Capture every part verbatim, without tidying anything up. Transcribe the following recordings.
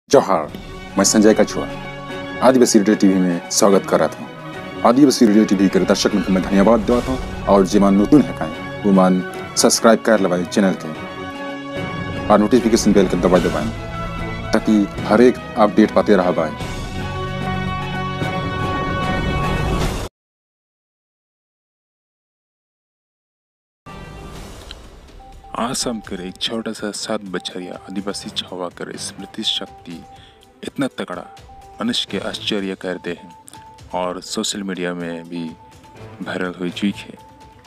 जोहार, मैं संजय कछुआ आदिवासी रेडियो टीवी में स्वागत कर रहा था। आदिवासी रेडियो टीवी के दर्शक मन मैं धन्यवाद देता था और जेमान नतून है काएं वो मान सब्सक्राइब कर लवाए चैनल के और नोटिफिकेशन बेल के दबा दबाएं ताकि हर एक अपडेट पाते रह पाए। आसाम कर एक छोटा सा सात बछरिया आदिवासी छावा कर स्मृति शक्ति इतना तगड़ा मनुष्य के आश्चर्य करते हैं और सोशल मीडिया में भी वायरल हुई चुकी है।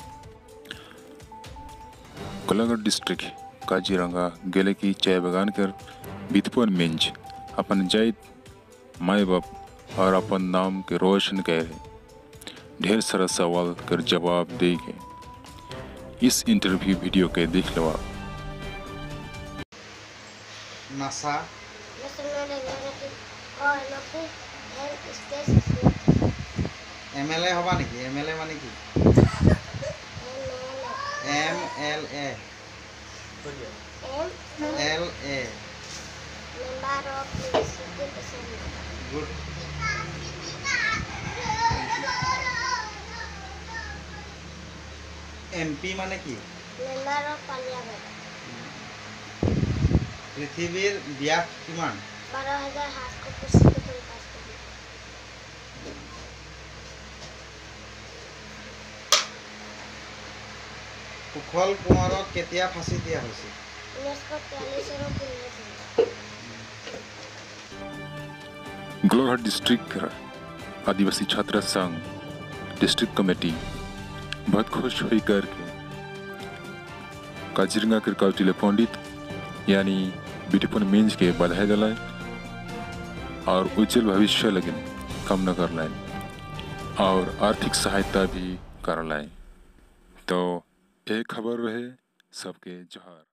कोलाघाट डिस्ट्रिक्ट काजीरंगा गेले की चाय बगान कर बितपुर मिंज अपन जायद माए बाप और अपन नाम के रोशन कह रहे ढेर सारा सवाल कर जवाब दे गए। इस इंटरव्यू वीडियो के देख लो आप। नासा एमएलए हवा नेकी एमएलए माने की M L A L A member of municipal assembly good MP माने की मेंबर ऑफ पार्लियामेंट पृथ्वीर व्यास किमान बारह हजार सातश पच्चीस के पास कुखल कुंवरक केতিয়া फांसी दिया হৈছে उन्नीस सौ तैंतालीस और कोलाघाट डिस्ट्रिक्ट आदिवासी छात्र संघ डिस्ट्रिक्ट कमेटी बहुत खुश हुई करके काजीरंगा के काउटिले पंडित यानी बिटिपुन मिंज के बधाई दिलाए और उज्जवल भविष्य लगे कामना कर लाए और आर्थिक सहायता भी कर लाए। तो एक खबर रहे सबके जोहार।